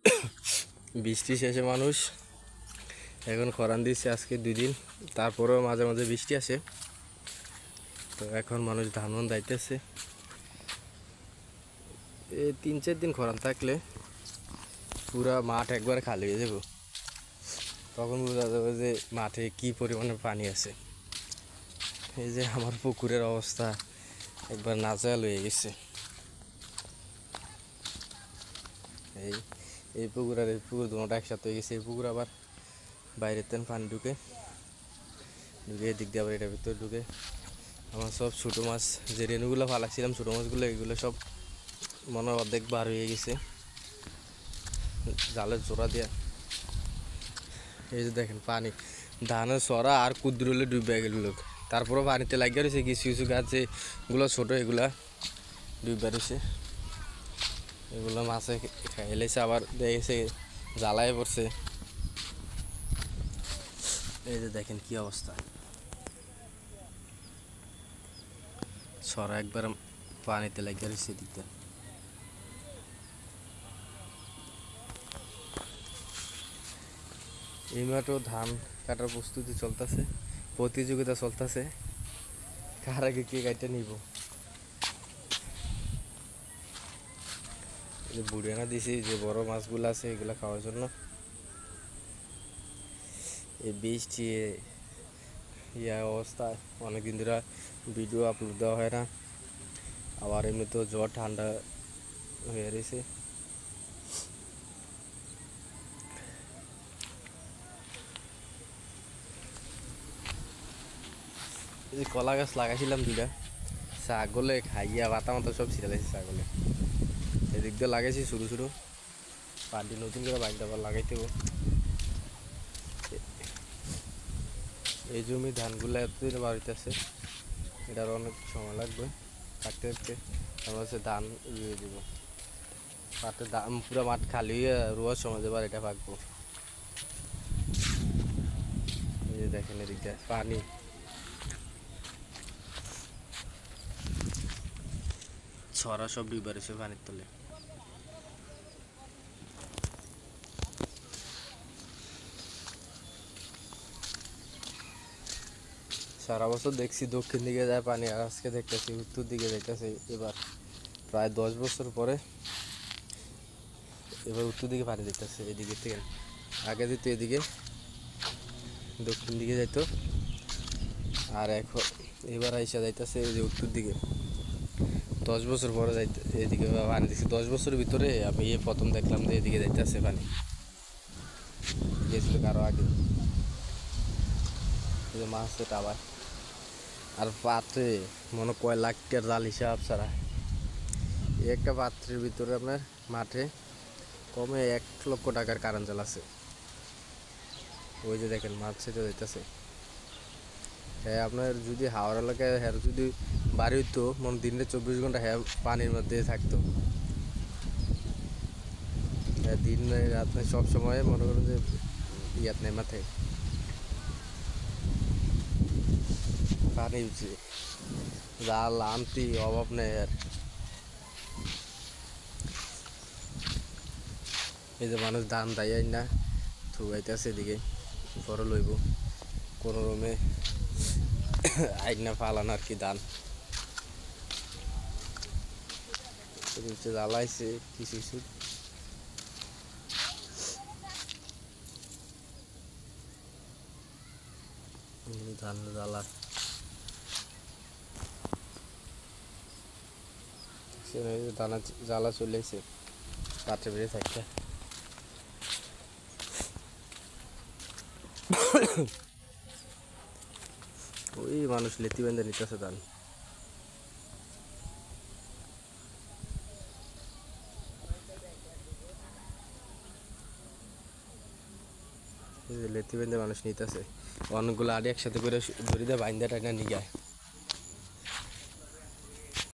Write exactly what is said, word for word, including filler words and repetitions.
বৃষ্টি শেষে মানুষ এখন খরান দিচ্ছে আজকে দুই দিন, তারপরেও মাঝে মাঝে বৃষ্টি আসে। তো এখন মানুষ ধান মান দাইতেছে। এই তিন চার দিন খরান থাকলে পুরা মাঠ একবার খালি হয়ে যাব, তখন বোঝা যাবে যে মাঠে কি পরিমাণে পানি আছে। এই যে আমার পুকুরের অবস্থা একবার নাজেহাল হয়ে গেছে। এই এই পুকুর আর এই পুকুর দুটো একসাথে হয়ে গেছে। এই পুকুর আবার বাইরের তেন পানি ঢুকে ঢুকে এদিক দিয়ে আবার এটার ভিতরে ঢুকে। আমার সব ছোটো মাছ যে রেণুগুলো ফালাচ্ছিলাম, ছোটো মাছগুলো এগুলো সব মনে হয় অর্ধেক বার হয়ে গেছে জালের জোড়া দিয়ে। এই যে দেখেন পানি, ধানের সরা আর কুদ্রুলে ডুবে গেল লোক, তারপরেও পানিতে লাগিয়ে রয়েছে। কিছু কিছু গাছ যেগুলো ছোটো এগুলা ডুবে রয়েছে, এগুলো মাছে খাইলেছে, আবার দেখেছে জ্বালায় পড়ছে। এই যে দেখেন কি অবস্থা, সরা একবার পানিতে লাগিয়ে রয়েছে দিকটা। এই মাঠে ধান কাটার প্রস্তুতি চলতেছে, প্রতিযোগিতা চলতেছে, কার আগে কে কাটতে নিব। যে বুড়িয়ানা দিছি যে বড় মাছগুলো আছে এগুলো খাওয়ার জন্য। এই বৃষ্টি ইয়া অবস্থায় অনেকদিন ধরে ভিডিও আপলোড দেওয়া হয় না, আবার এমনিতেও জ্বর ঠান্ডা হয়ে রয়েছে। এই কলা গাছ লাগাইছিলাম দুইটা, ছাগলে খাইয়া বাতা মাতা সব ছিঁড়ে লাগছে ছাগলে। এদিক দিয়ে লাগাইছি শুরু শুরু, পাটি নতুন করে বাইক আবার লাগাইতে হবে। এই জমি ধানগুলো এতদিন বাড়িতে আছে, এটার অনেক সময় লাগবে কাটতে কাটতে। আমার হচ্ছে ধান ইয়ে দিব, পাটে ধান পুরো মাঠ খালি হয়ে রোয়ার সময় দেবার এটা পাকবো। এই যে দেখেন এদিকটা পানি, ছড়া সব ডুবে রয়েছে পানির তলে। সারা বছর দেখছি দক্ষিণ দিকে যায় পানি, আর আজকে দেখতেছি উত্তর দিকে যাইতেছে। এবার প্রায় দশ বছর পরে এবার উত্তর দিকে পানি দেখতেছে এদিকে থেকে। আগে দিত এদিকে দক্ষিণ দিকে যাইতো, আর এখন এবার আইসা যাইতেছে এই যে উত্তর দিকে। দশ বছর পরে যাইতে এদিকে পানি দেখছি, দশ বছরের ভিতরে আমি এই প্রথম দেখলাম যে এদিকে যাইতেছে পানি, গেছিল কারো আগে। এই যে মাছ টাবার আর পাত্রে মনে কয় লাখ টাকার জাল হিসাব ছাড়া, এই একটা পাত্রের ভিতরে আপনার মাঠে কমে এক লক্ষ টাকার কারেন্ট জাল আছে। ওই যে দেখেন মাছ ছেটে যাইতেছে। হ্যাঁ আপনার যদি হাওড় এলাকায় হ্যাঁ যদি বাড়ি হইতো মনে দিনে চব্বিশ ঘন্টা হ্যাঁ পানির মধ্যে থাকতো। হ্যাঁ দিন রাত সব সময় মনে করেন যে ইয়াত নেই মাথায় পানি উঠছে, জাল আনতি অভাব নেই আর। এই যে মানুষ ধান দাই না থুয়াইতেছে এদিকে, বড় লইব কোনো রুমে আইনা ফালান আর কি ধান জ্বালাইছে কিছু কিছু। ধান জ্বালা দানা জ্বালা চলেছে পাত্রে বেড়ে থাকতে। ওই মানুষ লেতি বেঁধে নিতেছে ধান। লেতি বেঁধে মানুষ নিতেছে, অনেকগুলো আড়ি একসাথে করে ধরে দেয় বাইন্দা টাইনা নিয়ে যায়।